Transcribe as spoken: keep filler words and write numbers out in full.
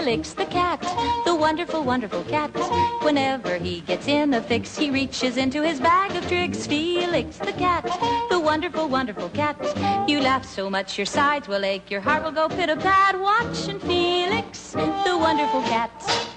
Felix the cat, the wonderful, wonderful cat. Whenever he gets in a fix, he reaches into his bag of tricks. Felix the cat, the wonderful, wonderful cat. You laugh so much your sides will ache, your heart will go pit-a-pat. Watching Felix, the wonderful cat.